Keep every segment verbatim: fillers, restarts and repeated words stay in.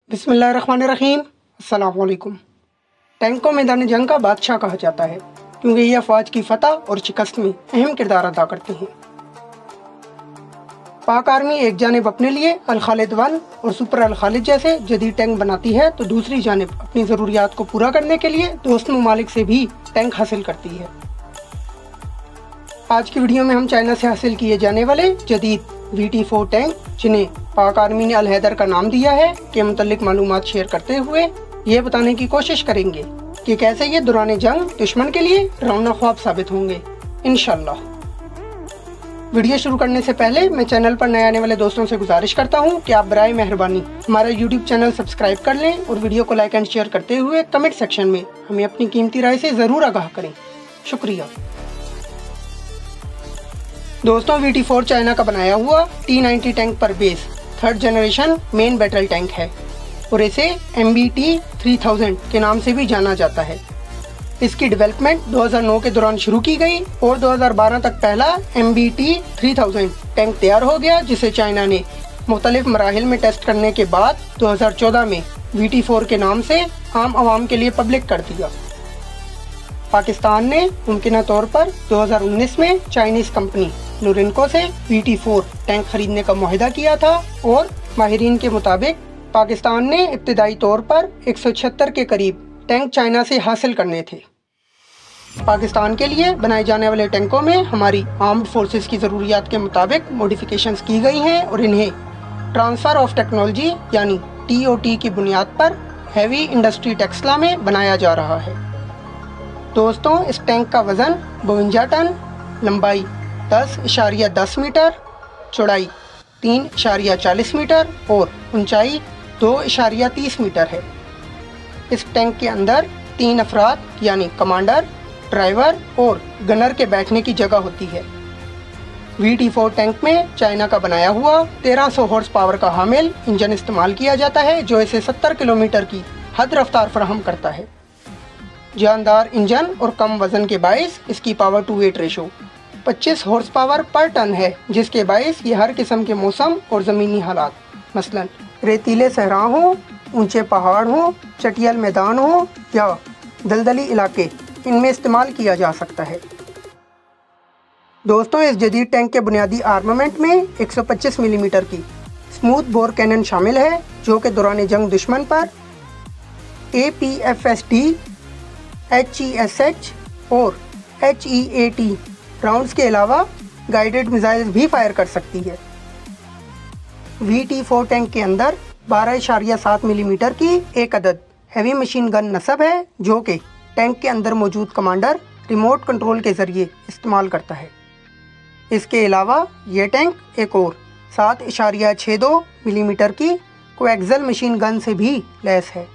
बिस्मिल्लाहिर्रहमानिर्रहीम। अस्सलाम वालेकुम। टैंक को मैदान जंग का बादशाह कहा जाता है क्योंकि ये अफवाज की फतह और शिकस्त में अहम किरदार अदा करते हैं। पाक आर्मी एक जानिब अपने लिए अल खालिद वन और सुपर अल खालिद जैसे जदीद टैंक बनाती है तो दूसरी जानिब अपनी ज़रूरियात को पूरा करने के लिए दोस्त ममालिक से भी टैंक हासिल करती है। आज की वीडियो में हम चाइना से हासिल किए जाने वाले जदीद वी टी फोर टैंक, जिन्हें पाक आर्मी ने अल हैदर का नाम दिया है, के मुतल्लिक मालूमात शेयर करते हुए ये बताने की कोशिश करेंगे कि कैसे ये दौरान जंग दुश्मन के लिए रौना ख्वाब साबित होंगे इंशाल्लाह। वीडियो शुरू करने से पहले मैं चैनल पर नए आने वाले दोस्तों से गुजारिश करता हूँ कि आप बराए मेहरबानी हमारा यूट्यूब चैनल सब्सक्राइब कर लें और वीडियो को लाइक एंड शेयर करते हुए कमेंट सेक्शन में हमें अपनी कीमती राय से ज़रूर आगाह करें। शुक्रिया। दोस्तों, वी टी फोर चाइना का बनाया हुआ टी नाइंटी टैंक पर base third generation main battle tank है और इसे M B T three thousand के नाम से भी जाना जाता है। इसकी डेवलपमेंट दो हज़ार नौ के दौरान शुरू की गई और दो हज़ार बारह तक पहला M B T three thousand tank तैयार हो गया, जिसे चाइना ने मुख्तलिफ मराहिल में टेस्ट करने के बाद दो हज़ार चौदह में वी टी फोर के नाम से आम आवाम के लिए पब्लिक कर दिया। पाकिस्तान ने मुमकिना तौर पर दो हज़ार उन्नीस में चाइनीज कंपनी नूरिनको से वी टी फोर टैंक खरीदने का मुआहिदा किया था और माहिरीन के मुताबिक पाकिस्तान ने इब्तिदाई तौर पर एक सौ छिहत्तर के करीब टैंक चाइना से हासिल करने थे। पाकिस्तान के लिए बनाए जाने वाले टैंकों में हमारी आर्म्ड फोर्सेस की ज़रूरियात के मुताबिक मॉडिफिकेशंस की गई हैं और इन्हें ट्रांसफ़र ऑफ टेक्नोलॉजी यानी टी ओ टी की बुनियाद पर हैवी इंडस्ट्री टेक्सला में बनाया जा रहा है। दोस्तों, इस टैंक का वज़न बवंजा टन, लंबाई दस इशारिया दस मीटर, चौड़ाई तीन इशारिया चालीस मीटर और ऊंचाई दो इशारिया तीस मीटर है। इस टैंक के अंदर तीन अफराद यानी कमांडर, ड्राइवर और गनर के बैठने की जगह होती है। वी टी फोर टैंक में चाइना का बनाया हुआ तेरह सौ हॉर्स पावर का हामिल इंजन इस्तेमाल किया जाता है, जो इसे सत्तर किलोमीटर की हद रफ्तार फराहम करता है। जानदार इंजन और कम वजन के बाइस इसकी पावर टू वेट रेशो पच्चीस हॉर्स पावर पर टन है, जिसके बाइस ये हर किस्म के मौसम और ज़मीनी हालात, मसलन रेतीले सहरा हो, ऊंचे पहाड़ हो, चटियल मैदान हो या दलदली इलाके, इनमें इस्तेमाल किया जा सकता है। दोस्तों, इस जदीद टैंक के बुनियादी आर्मामेंट में एक सौ पच्चीस मिलीमीटर की स्मूथ बोर कैनन शामिल है, जो कि दौरान जंग दुश्मन पर A P F S D, H E S H और H E A T rounds के अलावा गाइडेड मिसाइल्स भी फायर कर सकती है। वी टी फोर टैंक के अंदर बारह इशारिया सात मिलीमीटर की एक अदद हैवी मशीन गन नस्ब है, जो कि टैंक के अंदर मौजूद कमांडर रिमोट कंट्रोल के ज़रिए इस्तेमाल करता है। इसके अलावा ये टैंक एक और सात इशारिया छः दो मिलीमीटर की कोएक्सल मशीन गन से भी लैस है।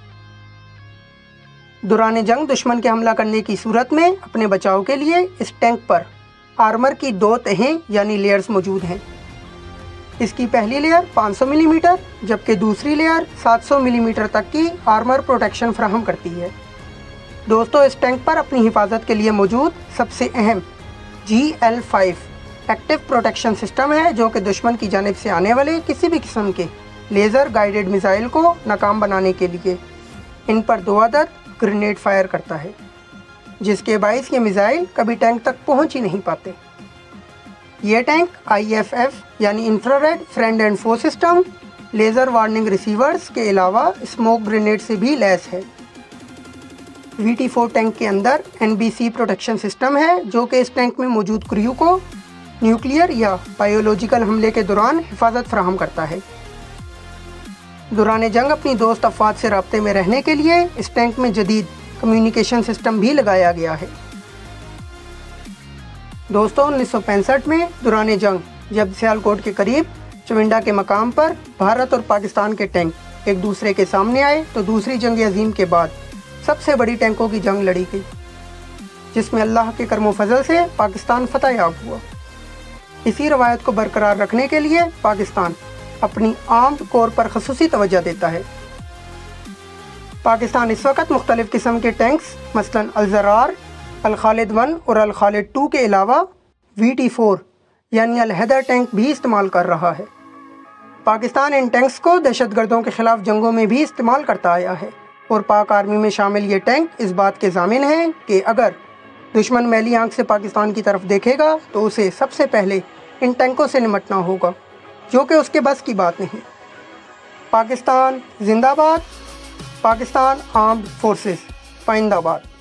दौरान जंग दुश्मन के हमला करने की सूरत में अपने बचाव के लिए इस टैंक पर आर्मर की दो तहें यानी लेयर्स मौजूद हैं। इसकी पहली लेयर पाँच सौ मिलीमीटर जबकि दूसरी लेयर सात सौ मिलीमीटर तक की आर्मर प्रोटेक्शन फराहम करती है। दोस्तों, इस टैंक पर अपनी हिफाजत के लिए मौजूद सबसे अहम G L five active protection system है, जो कि दुश्मन की जानिब से आने वाले किसी भी किस्म के लेज़र गाइडेड मिसाइल को नाकाम बनाने के लिए इन पर दो अदद ग्रेनेड फायर करता है, जिसके बाइस ये मिसाइल कभी टैंक तक पहुंच ही नहीं पाते। ये टैंक आई एफ एफ यानी infrared friend and foe system, laser warning receivers के अलावा स्मोक ग्रेनेड से भी लैस है। वी टी फोर टैंक के अंदर N B C protection system है, जो कि इस टैंक में मौजूद क्रू को न्यूक्लियर या बायोलॉजिकल हमले के दौरान हिफाजत फराहम करता है। दौरान जंग अपनी दोस्त अफवाज से राब्ते में रहने के लिए इस टैंक में जदीद कम्युनिकेशन सिस्टम भी लगाया गया है। दोस्तों, उन्नीस सौ पैंसठ में दौरान जंग जब सियालकोट के करीब चविंडा के मकाम पर भारत और पाकिस्तान के टैंक एक दूसरे के सामने आए तो दूसरी जंग अजीम के बाद सबसे बड़ी टैंकों की जंग लड़ी गई, जिसमें अल्लाह के करम फजल से पाकिस्तान फतह याब हुआ। इसी रवायत को बरकरार रखने के लिए पाकिस्तान अपनी आर्म्ड कोर पर खसूसी तवज्जो देता है। पाकिस्तान इस वक्त मुख्तलिफ किस्म के टैंक्स मसलन अल ज़रार, अल खालिद वन और अल खालिद टू के अलावा वी टी फोर यानी अल हैदर टैंक भी इस्तेमाल कर रहा है। پاکستان ان ٹینکس کو دہشت گردوں کے خلاف جنگوں میں بھی استعمال کرتا آیا ہے اور پاک آرمی میں شامل یہ ٹینک اس بات کے ضامن ہیں کہ اگر دشمن میلی آنکھ سے پاکستان کی طرف دیکھے گا تو اسے سب سے پہلے ان ٹینکوں سے نمٹنا ہوگا، جو کہ اس کے بس کی بات نہیں۔ پاکستان زندہ باد، پاکستان آرمڈ فورسز پائندہ باد۔